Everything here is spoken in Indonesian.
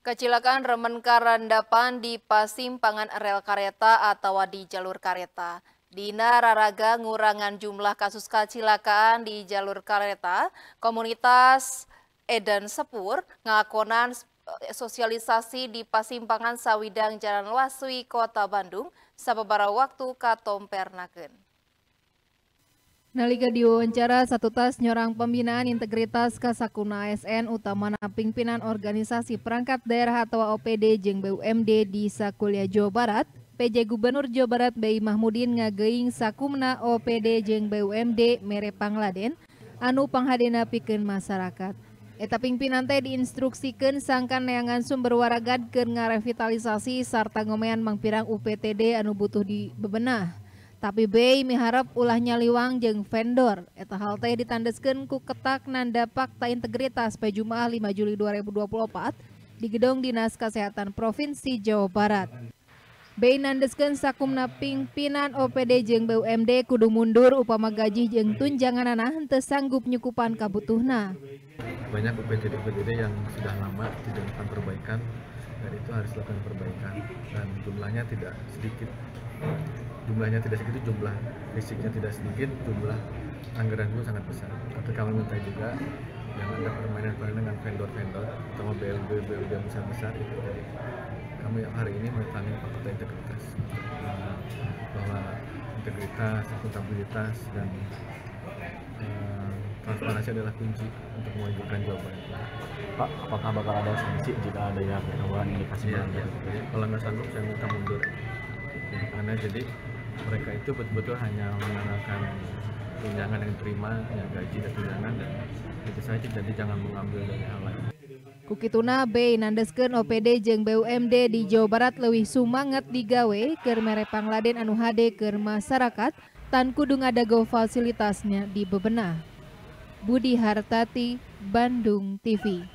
Kecelakaan remen karandapan di pasimpangan rel kareta atau di jalur kareta. Dina raraga ngurangan jumlah kasus kecelakaan di jalur kareta, komunitas Edan Sepur ngakonan sosialisasi di pasimpangan Sawidang Jalan Wasui Kota Bandung sababaraha waktu katompernakeun. Nalika diwawancara satu tas nyorang pembinaan integritas kasakuna ASN utamana pimpinan organisasi perangkat daerah atau OPD jeung BUMD di Sakulia Jawa Barat, PJ Gubernur Jawa Barat Bei Mahmudin ngageuing sakumna OPD jeung BUMD mere Pangladen anu panghadena pikeun masyarakat. Eta pimpinan teh diinstruksikeun sangkan neangan sumber waragad keur ngarevitalisasi sarta ngomean mangpirang UPTD anu butuh dibebenah. Tapi Bei miharap ulah nyaliwang jeung vendor. Eta hal teh ditandeskeun ku ketak nanda fakta integritas pada Jumat 5 Juli 2024 di Gedung Dinas Kesehatan Provinsi Jawa Barat. Bei nandeskeun sakumna pimpinan OPD jeung BUMD kudu mundur upama gaji jeung tunjanganana henteu sanggup nyukupan kabutuhna. Banyak UPTD yang sudah lama tidak melakukan perbaikan dan itu harus dilakukan perbaikan dan jumlahnya tidak sedikit. Jumlah fisiknya tidak sedikit, jumlah anggaran juga sangat besar. Tapi kami minta juga yang ada permainan dengan vendor-vendor, terutama BLB yang besar itu. Kami hari ini menentang fakta integritas, bahwa integritas, akuntabilitas dan transparansi adalah kunci untuk mewujudkan jawaban. Pak, apakah bakal ada sanksi jika adanya perkembangan indikasi? Kalau nggak sanggup, saya minta mundur. Karena jadi mereka itu betul-betul hanya mengandalkan tunjangan yang diterima, ya gaji dan tunjangan, dan itu saja, jadi jangan mengambil dari hal lain. Kukituna Bei nandeskeun OPD jeung BUMD di Jawa Barat leuwih sumanget digawe keur mere Pangladen anu hade keur masyarakat tan kudu ngadago fasilitasnya dibebenah. Budi Hartati, Bandung TV.